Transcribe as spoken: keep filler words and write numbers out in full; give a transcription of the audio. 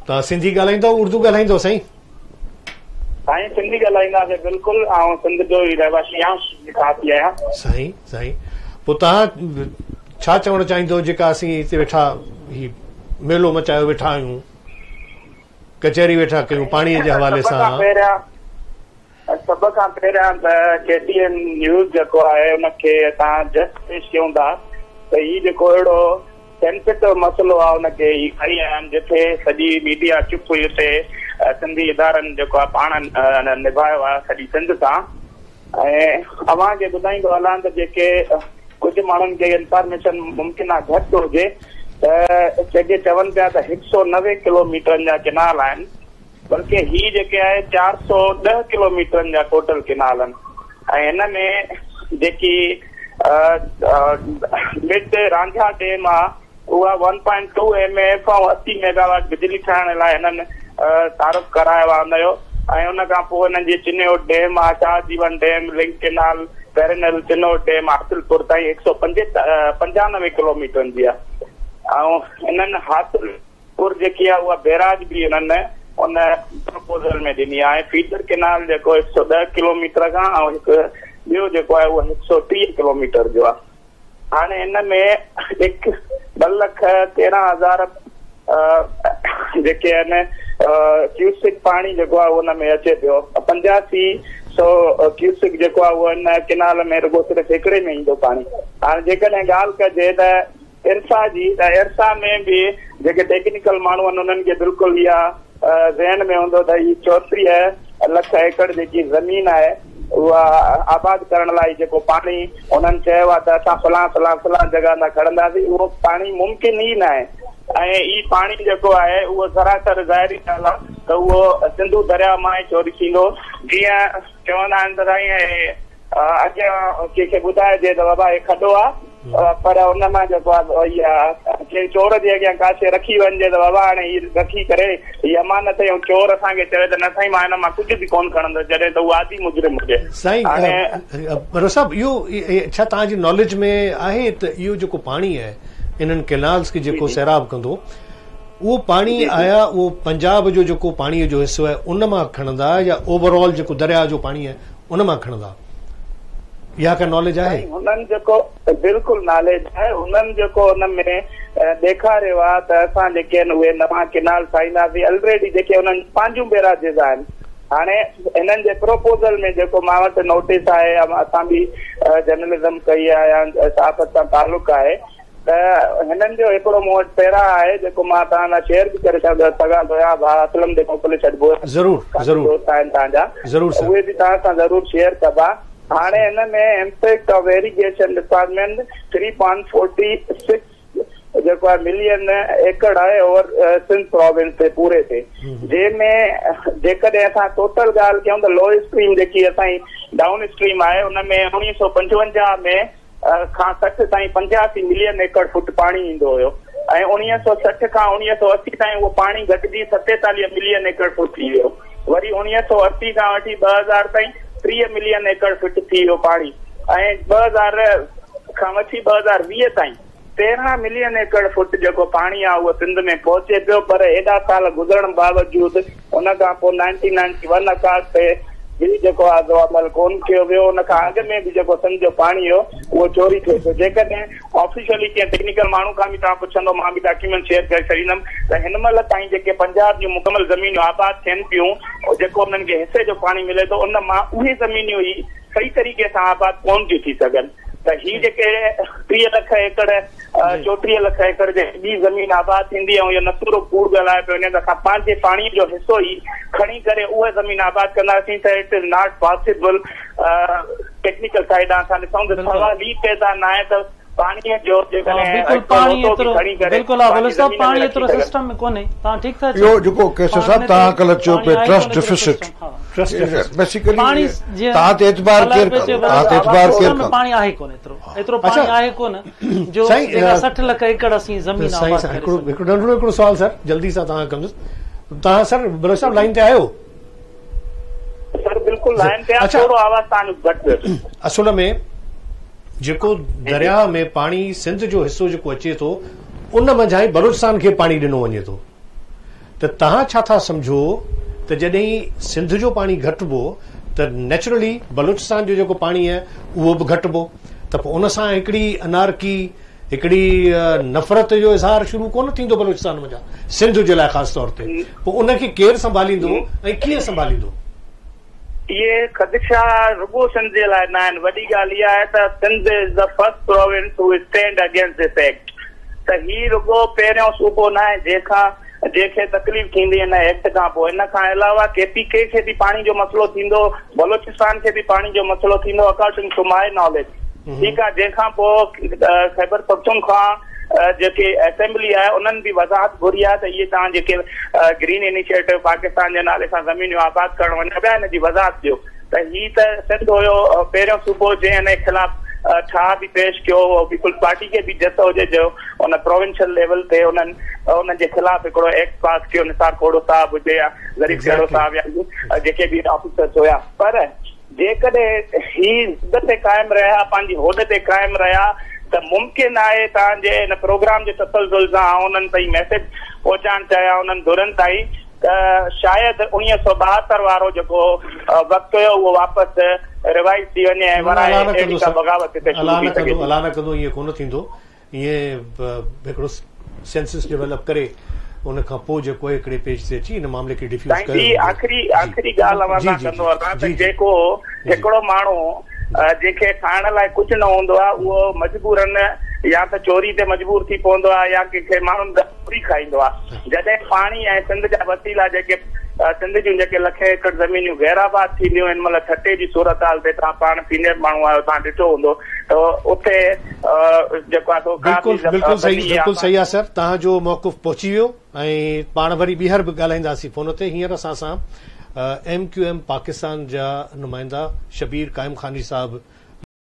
तव्हां सिंधी ॻाल्हाईंदो उर्दू ॻाल्हाईंदो साईं? साईं सिंधी ॻाल्हाईंदासीं बिल्कुलु। ऐं सिंध जो ई रहवासी आहियां साईं। साईं पोइ तव्हां छा चवणु चाहींदो जेका असीं हिते वेठा ही मेलो मचायो वेठा आहियूं, कचहरी वेठा कयूं पाणीअ जे हवाले सां? सभ खां पहिरियां त केटीएन न्यूज़ जेको आहे उनखे असां जस्ट पेश कयूं था त हीउ जेको अहिड़ो सेंसिटिव मसइलो आहे उनखे ही खणी आया आहिनि जिथे सॼी मीडिया चुप हुई, उते सिंधी इदारनि जेको आहे पाण निभायो आहे सॼी सिंध सां। ऐं अव्हां खे ॿुधाईंदो हलां त जेके कुझु माण्हुनि खे इंफॉर्मेशन मुमकिन आहे घटि हुजे त जेके चवनि पिया त हिकु सौ नवे किलोमीटरनि जा किनाल आहिनि, बल्कि ही जेके आहे चार सौ ॾह किलोमीटरनि जा टोटल किनाल आहिनि। ऐं हिन में जेकी मिड रांझा डेम आहे उहा one point two M F ऐं असी मेगावाट बिजली ठाहिण लाइ हिननि तारुफ़ करायो आहे हुनजो। ऐं उन खां पोइ हिननि जी चिन्यो डेम आहे, Shah Jeevan dam, link canal, perennial चिनो डेम हासिलपुर ताईं हिकु सौ पंज पंजानवे किलोमीटरनि जी आहे। ऐं हिननि हासिलपुर जेकी आहे उहा बैराज बि हिननि उन प्रपोजल में ॾिनी आहे। फीडर केनाल जेको हिकु सौ ॾह किलोमीटर खां ऐं हिकु ॿियो जेको आहे उहो हिकु सौ टीह किलोमीटर जो आहे। हाणे हिन में हिकु ॿ लख तेरहं हज़ार जेके आहिनि क्यूसिक पाणी जेको आहे उन में अचे पियो। पंजासी सौ क्यूसिक जेको आहे उहो हिन केनाल में रुगो सिर्फ़ु हिकिड़े में ईंदो पाणी। हाणे जेकॾहिं ॻाल्हि कजे त इरसा जी, त इरसा में बि जेके टेक्निकल माण्हू आहिनि उन्हनि खे बिल्कुलु इहा ज़हन में हूंदो त हीअ चौटीह लख एकड़ जेकी ज़मीन आहे उहा आबाद करण लाइ जेको पाणी उन्हनि चयो आहे त असां फलां फलां फलां जॻह था खणंदासीं, उहो पाणी मुमकिन ई न आहे। ऐं ई पाणी जेको आहे उहो सरासर ज़ाहिरी ॻाल्हि आहे त उहो सिंधू दरिया मां ई चोरी थींदो। जीअं चवंदा आहिनि त साईं अॻियां कंहिंखे ॿुधाइजे त बाबा हे खॾो आहे पर हुन मां जेको आहे इहा कंहिं चोर जे अॻियां काथे रखी वञिजे त बाबा हाणे हीअ रखी करे हीअ अमानत ऐं चोर असांखे चवे त न साईं मां हिन मां कुझु बि कोन खणंदुसि, जॾहिं त उहा आदि मुजरिम हुजे। साईं भरो साहब इहो छा तव्हांजी नॉलेज में आहे त इहो जेको पाणी आहे इन्हनि कैनाल्स खे जेको सैराब कंदो उहो पाणी आया उहो पंजाब जो जेको पाणीअ जो हिसो आहे उन मां खणंदा या ओवरऑल जेको दरिया जो पाणी आहे उन मां खणंदा? इहा का नॉलेज आहे? हुननि जेको बिल्कुलु नॉलेज आहे। हुननि जेको हुन में ॾेखारियो आहे त असां जेके आहिनि उहे नवां केनाल ठाहींदासीं। ऑलरेडी जेके हुननि पंहिंजूं बैराजेस आहिनि। हाणे हिननि जे प्रोपोज़ल में जेको मां वटि नोटिस आहे, असां बि जर्नलिज़म कई आहे या सहाफ़त सां तालुक़ आहे, त हिननि जो हिकिड़ो मूं वटि पहिरां आहे जेको मां तव्हां सां शेयर बि करे सघां थो। या भाउ असलम ते मोकिले छॾिबो, ज़रूरु ज़रूरु दोस्त आहिनि तव्हांजा, ज़रूरु उहे बि तव्हां सां ज़रूरु शेयर कबा। हाणे हिन में impact of irrigation department three point forty six जेको आहे मिलियन एकड़ आहे ओवर सिंध प्रोविंस ते पूरे ते, जंहिंमें जेकॾहिं असां टोटल ॻाल्हि कयूं त लो स्ट्रीम जेकी असांजी डाउन स्ट्रीम आहे उन में उणिवीह सौ पंजवंजाह में खां सठि ताईं पंजासी मिलियन एकड़ फुट पाणी ईंदो हुयो ऐं उणिवीह सौ सठि खां उणिवीह सौ असी ताईं उहो पाणी घटिजी सतेतालीह मिलियन एकड़ फुट थी वियो। वरी उणिवीह सौ असी खां वठी ॿ हज़ार ताईं टीह मिलियन एकड़ फुट थी वियो पाणी ऐं ॿ हज़ार खां वठी ॿ हज़ार वीह ताईं तेरहं मिलियन एकड़ फुट जेको पाणी आहे उहो सिंध में पहुचे पियो। पर एॾा साल गुज़रण बावजूदि उन खां पोइ नाइनटीन नाइनटी वन अकास ते बि जेको आहे अमल कोन कयो वियो। उन खां अॻु में बि जेको सिंध जो पाणी हो उहो चोरी थिए पियो। जेकॾहिं ऑफिशियली कंहिं टेक्निकल माण्हू खां बि तव्हां पुछंदो, मां बि डॉक्यूमेंट शेयर करे छॾींदुमि त हिन महिल ताईं जेके पंजाब जूं मुकमल ज़मीनूं आबाद थियनि पियूं जेको उन्हनि खे हिसे जो पाणी मिले थो उन मां उहे ज़मीनियूं ई सही तरीक़े सां आबाद कोन थियूं थी सघनि। त ही जेके टीह लख एकड़ चोटीह लख एकड़ जे ॿी ज़मीन आबाद थींदी ऐं इहो नसूरो कूड़ ॻाल्हाए पियो वञे त असां पंहिंजे पाणीअ जो हिसो ई खणी करे उहे ज़मीन आबाद कंदासीं त it is not possible. Technical side असां ॾिसूं त सवाल ई पैदा न आहे त पाणीअ जो जेकॾहिं पाणी एतिरो सिस्टम में कोन्हे। तव्हां ठीकु था इहो जेको केसर साहब तव्हां कल्ह चयो पिया ट्रस्ट डिफिसिट बेसिकली तव्हां ते एतबार केर तव्हां ते एतबार केर पाणी आहे कोन एतिरो एतिरो पाणी आहे कोन जो सठि लख एकड़ असीं ज़मीन आबाद करे। हिकिड़ो नंढड़ो हिकिड़ो सवाल सर जल्दी सां तव्हां कंदुसि। तव्हां सर बलोच साहब लाइन ते आहियो? सर बिल्कुलु लाइन ते आहे, थोरो आवाज़ तव्हांजो घटि। असुल में जेको दरिया में पाणी सिंध जो हिसो जेको अचे थो उन मंझां ई बलोचिस्तान खे पाणी ॾिनो वञे थो। त तव्हां छा था सम्झो त जॾहिं सिंध जो पाणी घटिबो त नेचुरली बलूचिस्तान जो जेको पाणी आहे उहो बि घटिबो, त पोइ उन सां हिकिड़ी अनारकी, हिकिड़ी नफ़रत जो इज़हार शुरू कोन थींदो बलूचिस्तान में, सिंध जे लाइ ख़ासि तौर ते। पोइ उनखे केरु संभालींदो ऐं कीअं संभालींदो? इहे ख़दशा रुगो सिंध जे लाइ न आहिनि। वॾी ॻाल्हि इहा आहे त Sindh is the first province who stand against this act. त ही रुगो पहिरियों सूबो न आहे जंहिंखां जंहिंखे तकलीफ़ थींदी हिन एक्ट खां पोइ। इन खां अलावा केपीके खे बि पाणी जो मसइलो थींदो, बलूचिस्तान खे बि पाणी जो मसइलो थींदो अकॉर्डिंग टू माई नॉलेज। ठीकु आहे, जंहिंखां पोइ ख़ैबर पख्तूनख्वा जेके असेंबली आहे उन्हनि बि वज़ाहत घुरी आहे त इहे तव्हां जेके ग्रीन इनिशिएटिव पाकिस्तान जे नाले सां ज़मीनियूं आबाद करण वञा पिया हिन जी वज़ाहत ॾियो। त ही त सिंध हुयो पहिरियों सूबो जंहिं हिन ख़िलाफ़ छा बि पेश कयो, पीपल्स पार्टी खे बि जस हुजे जो उन प्रोविंशियल लेवल ते उन्हनि उन्हनि जे ख़िलाफ़ हिकिड़ो एक्ट पास कयो, निसार खोड़ो साहब हुजे या ज़रीफ खेड़ो साहब या जेके बि ऑफिसर्स हुया। पर जेकॾहिं ही ज़िद ते क़ाइमु रहिया, पंहिंजी होद ते क़ाइमु रहिया, त मुमकिन आहे तव्हांजे हिन प्रोग्राम जे तसलसल सां उन्हनि ताईं मैसेज पहुचाइण चाहिया उन्हनि धुरनि ताईं त शायदि उणिवीह सौ ॿाहतरि वारो जेको वक़्तु हुयो उहो वापसि रिवाइज थी वञे ऐं बग़ावत हिते अलाह न कंदो, ईअं कोन थींदो। ईअं हिकिड़ो सेंसस डेवलप करे उन खां पोइ जेको हिकिड़े पेज ते अची हिन मामले खे डिफ्यूज कयो। आख़िरी आख़िरी ॻाल्हि अवां कंदो आहियां त जेको हिकिड़ो माण्हू जंहिंखे खाइण लाइ कुझु न हूंदो आहे उहो मजबूरन या त चोरी ते मजबूर थी पवंदो आहे या कंहिंखे माण्हुनि चोरी खाईंदो आहे। जॾहिं पाणी ऐं सिंध जा वसीला जेके सिंध जूं जेके लखे एकड़ ज़मीनियूं गैराबाद थींदियूं हिन महिल छटे जी सूरत हाल ते तव्हां पाण सीनियर माण्हू आहियो, तव्हां ॾिठो हूंदो त उते जेको आहे बिल्कुलु सही बिल्कुलु सही आहे सर, तव्हांजो मौक़िफ़ पहुची वियो ऐं पाण वरी ॿीहर बि ॻाल्हाईंदासीं फोन ते। हींअर असां सां एम क्यू एम पाकिस्तान जा नुमाइंदा शबीर काइम खानी साहब